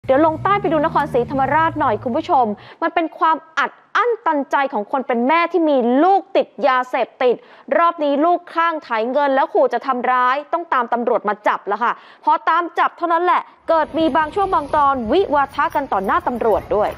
ดี๋ยวลงใต้ไปดูนครศรีธรรมราชหน่อยคุณผู้ชมมันเป็นความอัดอั้นตันใจของคนเป็นแม่ที่มีลูกติดยาเสพติดรอบนี้ลูกคลั่งไถเงินแล้วขู่จะทำร้ายต้องตามตำรวจมาจับแล้วค่ะพอตามจับเท่านั้นแหละเกิดมีบางช่วงบางตอนวิวาทะกันต่อหน้าตำรวจด้วย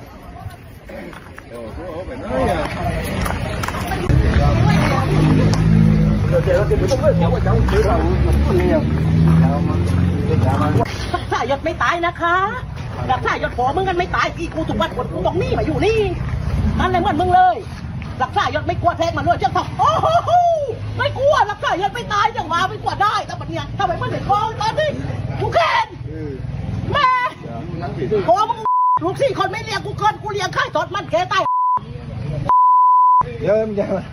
รักษายศไม่ตายนะคะรักษายศพอมึงกันไม่ตายอีกูถูกวัดคนกูบอกนี่มาอยู่นี่นั่นเลยเหมือนมึงเลยรักษายศไม่กลัวแทงมันเลยเจ้าทองโอ้โหไม่กลัวรักษายศไม่ตายจังหวะไม่กลัวได้แต่ปัญญาทำไมมันเด็กกองตอนนี้กูแค้นแม่พอมึงลูก4 คนไม่เลี้ยงกูเกินกูเลี้ยงข้าวสดมันแค่ตายเยิ้ม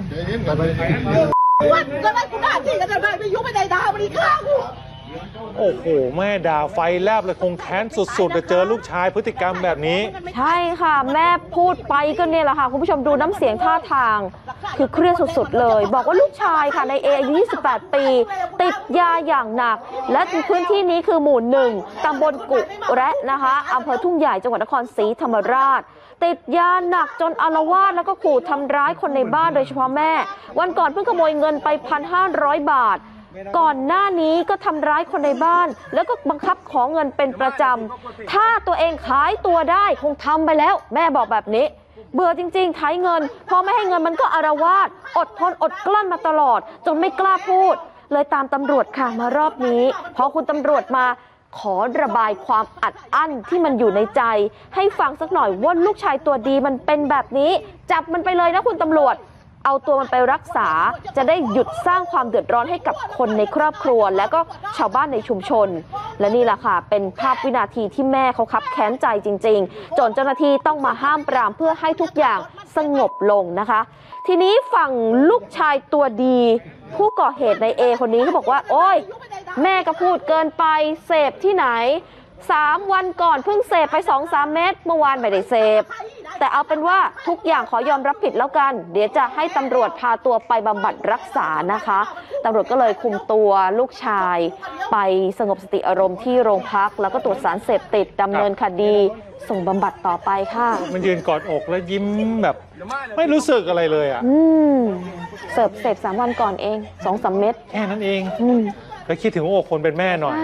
วันก็ได้กูด่าจริงกันได้ไม่ยุ่งไม่ได้ด่ามันอีกข้างกูโอ้โหแม่ด่าไฟแลบเลยคงแค้นสุดๆจะเจอลูกชายพฤติกรรมแบบนี้ใช่ค่ะแม่พูดไปก็เนี่ยแหละค่ะคุณผู้ชมดูน้ำเสียงท่าทางคือเครียดสุดๆเลยบอกว่าลูกชายค่ะในอายุ28 ปีติดยาอย่างหนักและพื้นที่นี้คือหมู่1ตำบลกุแระนะคะอำเภอทุ่งใหญ่จังหวัดนครศรีธรรมราชติดยาหนักจนอาละวาดแล้วก็ขู่ทำร้ายคนในบ้านโดยเฉพาะแม่วันก่อนเพิ่งขโมยเงินไป 1,500 บาทก่อนหน้านี้ก็ทำร้ายคนในบ้านแล้วก็บังคับขอเงินเป็นประจำถ้าตัวเองขายตัวได้คงทำไปแล้วแม่บอกแบบนี้เบื่อจริงๆไถเงินพอไม่ให้เงินมันก็อาละวาดอดทนอดกลั้นมาตลอดจนไม่กล้าพูดเลยตามตำรวจค่ะมารอบนี้พอคุณตำรวจมาขอระบายความอัดอั้นที่มันอยู่ในใจให้ฟังสักหน่อยว่าลูกชายตัวดีมันเป็นแบบนี้จับมันไปเลยนะคุณตำรวจเอาตัวมันไปรักษาจะได้หยุดสร้างความเดือดร้อนให้กับคนในครอบครัวและก็ชาวบ้านในชุมชนและนี่แหละค่ะเป็นภาพวินาทีที่แม่เขาคับแค้นใจจริงๆจนเจ้าหน้าที่ต้องมาห้ามปรามเพื่อให้ทุกอย่างสงบลงนะคะทีนี้ฝั่งลูกชายตัวดีผู้ก่อเหตุในเอคนนี้เขาบอกว่าโอ๊ยแม่ก็พูดเกินไปเสพที่ไหน3 วันก่อนเพิ่งเสพไป 2-3 เม็ดเมื่อวานไม่ได้เสพแต่เอาเป็นว่าทุกอย่างขอยอมรับผิดแล้วกันเดี๋ยวจะให้ตำรวจพาตัวไปบำบัดรักษานะคะตำรวจก็เลยคุมตัวลูกชายไปสงบสติอารมณ์ที่โรงพักแล้วก็ตรวจสารเสพติดดำเนินคดีส่งบำบัดต่อไปค่ะมันยืนกอดอกแล้วยิ้มแบบไม่รู้สึกอะไรเลยอ่ะเสพ3 วันก่อนเอง 2-3 เม็ดแค่นั้นเองแล้วคิดถึงหัวอกคนเป็นแม่หน่อย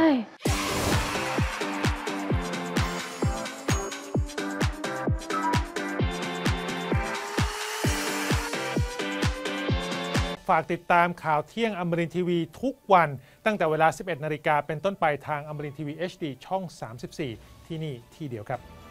ฝากติดตามข่าวเที่ยงอมรินทร์ทีวีทุกวันตั้งแต่เวลา 11 นาฬิกาเป็นต้นไปทางอมรินทร์ทีวี HD ช่อง 34 ที่นี่ที่เดียวครับ